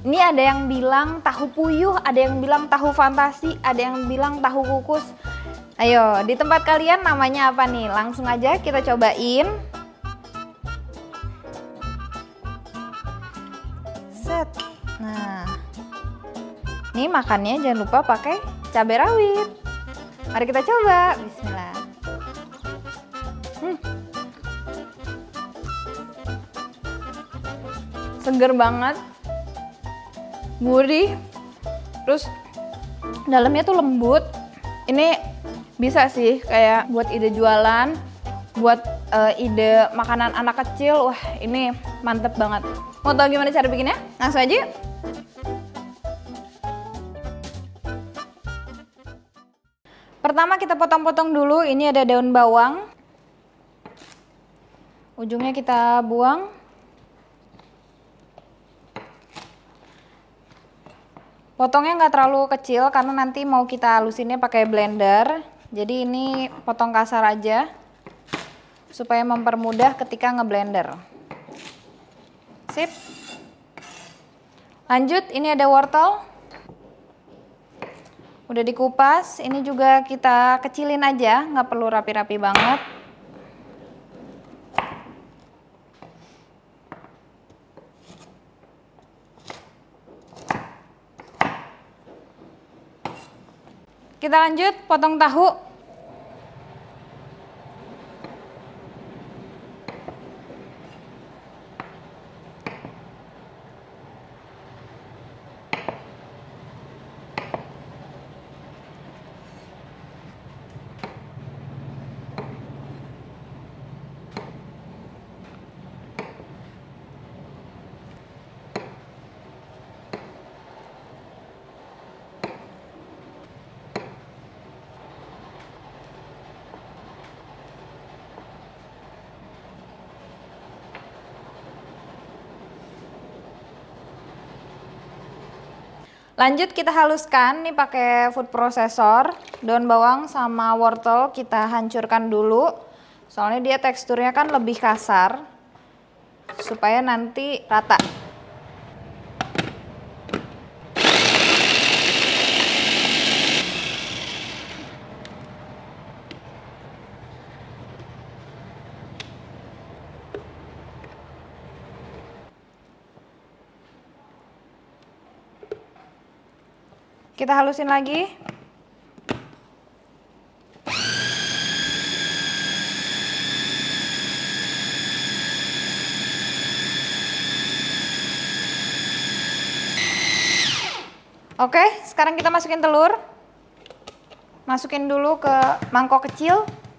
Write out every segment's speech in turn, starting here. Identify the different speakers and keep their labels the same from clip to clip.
Speaker 1: Ini ada yang bilang tahu puyuh, ada yang bilang tahu fantasi, ada yang bilang tahu kukus. Ayo, di tempat kalian namanya apa nih? Langsung aja kita cobain. Set. Nah, ini makannya jangan lupa pakai cabai rawit. Mari kita coba. Bismillah. Seger banget, gurih, terus dalamnya tuh lembut. Ini bisa sih kayak buat ide jualan, buat ide makanan anak kecil. Wah, ini mantep banget. Mau tahu gimana cara bikinnya? Langsung aja yuk. Pertama kita potong-potong dulu. Ini ada daun bawang, ujungnya kita buang. Potongnya nggak terlalu kecil karena nanti mau kita halusinnya pakai blender. Jadi ini potong kasar aja supaya mempermudah ketika ngeblender. Sip. Lanjut, ini ada wortel. Udah dikupas, ini juga kita kecilin aja, nggak perlu rapi-rapi banget. Kita lanjut potong tahu. Lanjut kita haluskan nih pakai food processor. Daun bawang sama wortel kita hancurkan dulu. Soalnya dia teksturnya kan lebih kasar. Supaya nanti rata. Kita halusin lagi. Oke, sekarang kita masukin telur. Masukin dulu ke mangkok kecil.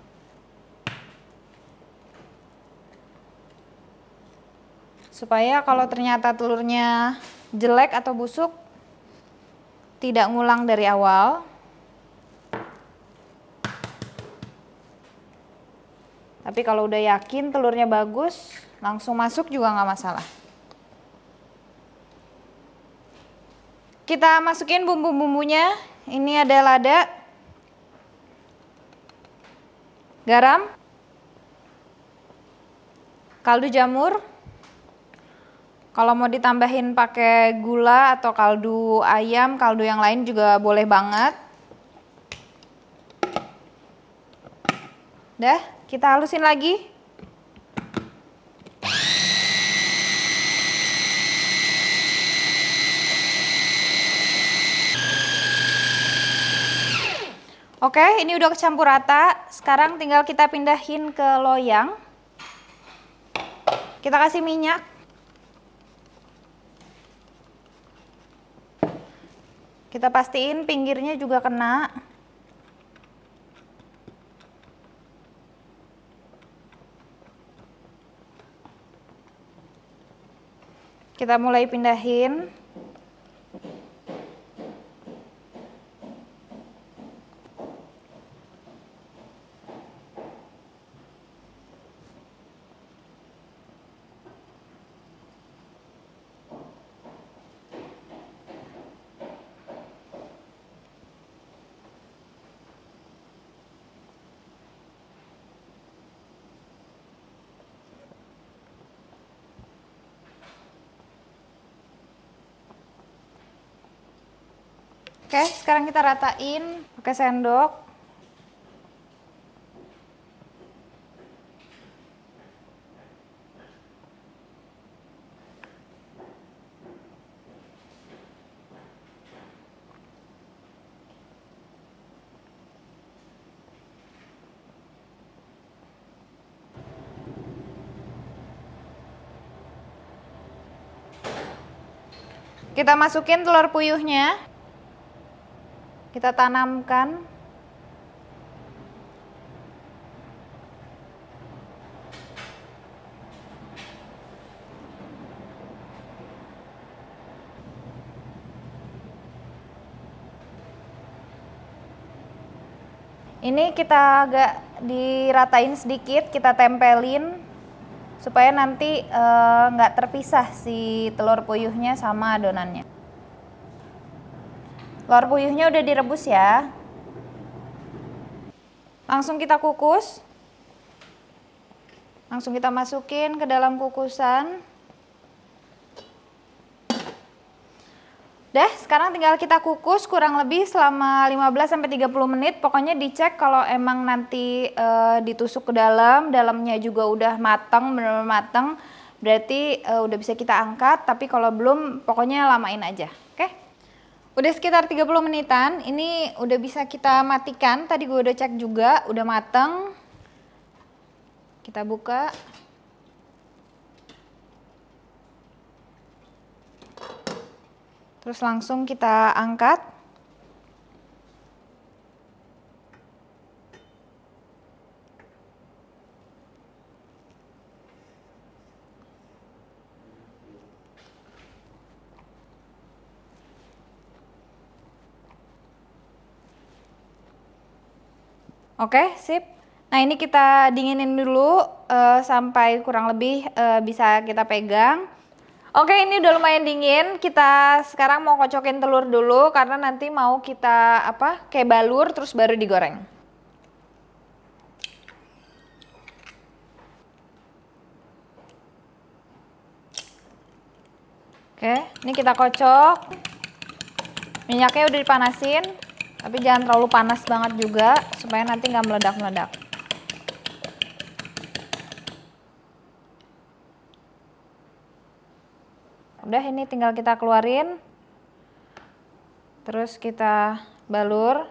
Speaker 1: Supaya kalau ternyata telurnya jelek atau busuk, tidak ngulang dari awal. Tapi kalau udah yakin telurnya bagus, langsung masuk juga nggak masalah. Kita masukin bumbu-bumbunya. Ini ada lada, garam, kaldu jamur. Kalau mau ditambahin pakai gula atau kaldu ayam, kaldu yang lain juga boleh banget. Dah, kita halusin lagi. Oke, ini udah kecampur rata. Sekarang tinggal kita pindahin ke loyang. Kita kasih minyak. Kita pastiin pinggirnya juga kena. Kita mulai pindahin. Oke, sekarang kita ratain pakai sendok. Kita masukin telur puyuhnya. Kita tanamkan. Ini kita agak diratain sedikit, kita tempelin supaya nanti nggak terpisah si telur puyuhnya sama adonannya. Telur puyuhnya udah direbus ya. Langsung kita kukus. Langsung kita masukin ke dalam kukusan. Udah, sekarang tinggal kita kukus kurang lebih selama 15-30 menit. Pokoknya dicek kalau emang nanti ditusuk ke dalam, dalamnya juga udah mateng, bener-bener mateng. Berarti udah bisa kita angkat, tapi kalau belum pokoknya lamain aja, oke? Udah sekitar 30 menitan, ini udah bisa kita matikan. Tadi gue udah cek juga, udah mateng. Kita buka. Terus langsung kita angkat. Oke, sip. Nah, ini kita dinginin dulu sampai kurang lebih bisa kita pegang. Oke, ini udah lumayan dingin. Kita sekarang mau kocokin telur dulu karena nanti mau kita kayak balur terus baru digoreng. Oke, ini kita kocok. Minyaknya udah dipanasin, tapi jangan terlalu panas banget juga supaya nanti nggak meledak-meledak. Udah, ini tinggal kita keluarin, terus kita balur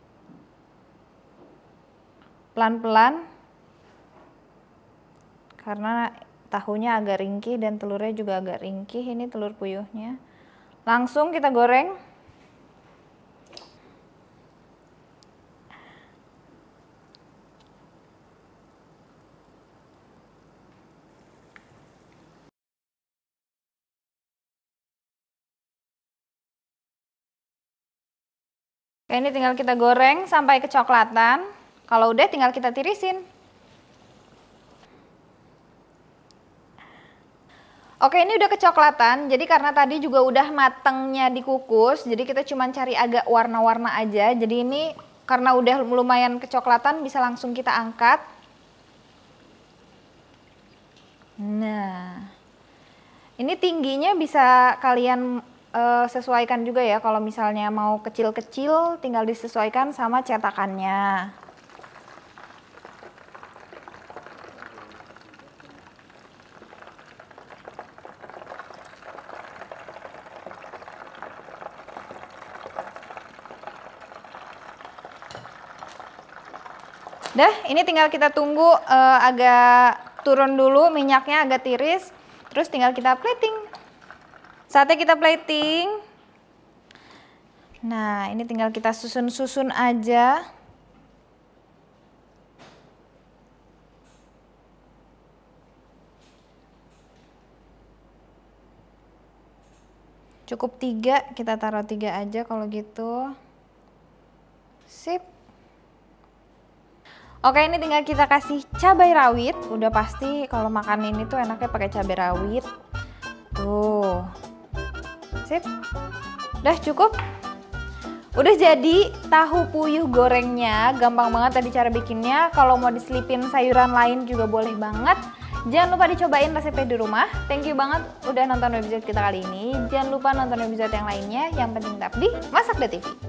Speaker 1: pelan-pelan karena tahunya agak ringkih dan telurnya juga agak ringkih. Ini telur puyuhnya. Langsung kita goreng. Oke, ini tinggal kita goreng sampai kecoklatan. Kalau udah tinggal kita tirisin. Oke, ini udah kecoklatan. Jadi karena tadi juga udah matengnya dikukus, jadi kita cuma cari agak warna-warna aja. Jadi ini karena udah lumayan kecoklatan bisa langsung kita angkat. Nah, ini tingginya bisa kalian sesuaikan juga ya, kalau misalnya mau kecil-kecil tinggal disesuaikan sama cetakannya. Dah, ini tinggal kita tunggu agak turun dulu minyaknya, agak tiris, terus tinggal kita plating. Saatnya kita plating. Nah, ini tinggal kita susun-susun aja. Cukup 3, kita taruh 3 aja kalau gitu. Sip. Oke, ini tinggal kita kasih cabai rawit. Udah pasti kalau makan ini tuh enaknya pakai cabai rawit. Tuh. Sip. Udah cukup. Udah jadi tahu puyuh gorengnya. Gampang banget tadi cara bikinnya. Kalau mau diselipin sayuran lain juga boleh banget. Jangan lupa dicobain resepnya di rumah. Thank you banget udah nonton episode kita kali ini. Jangan lupa nonton episode yang lainnya. Yang penting tetap di Masak TV.